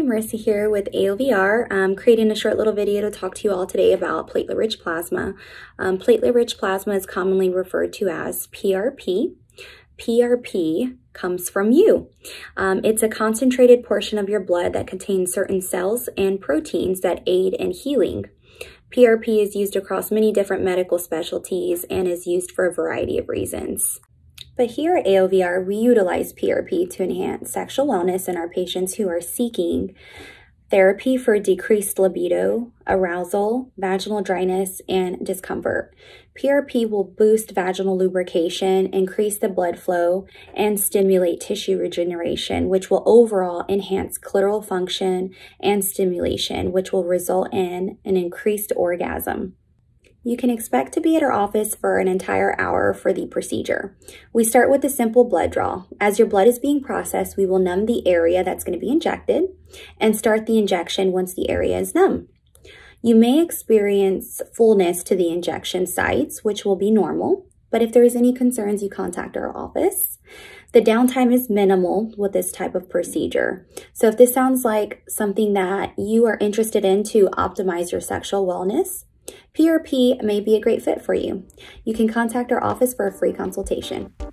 Marissa here with AOVR. I'm creating a short little video to talk to you all today about platelet-rich plasma. Platelet-rich plasma is commonly referred to as PRP. PRP comes from you. It's a concentrated portion of your blood that contains certain cells and proteins that aid in healing. PRP is used across many different medical specialties and is used for a variety of reasons. But here at AOVR, we utilize PRP to enhance sexual wellness in our patients who are seeking therapy for decreased libido, arousal, vaginal dryness, and discomfort. PRP will boost vaginal lubrication, increase the blood flow, and stimulate tissue regeneration, which will overall enhance clitoral function and stimulation, which will result in an increased orgasm. You can expect to be at our office for an entire hour for the procedure. We start with a simple blood draw. As your blood is being processed, we will numb the area that's going to be injected and start the injection once the area is numb. You may experience fullness to the injection sites, which will be normal, but if there is any concerns, you contact our office. The downtime is minimal with this type of procedure. So if this sounds like something that you are interested in to optimize your sexual wellness, PRP may be a great fit for you. You can contact our office for a free consultation.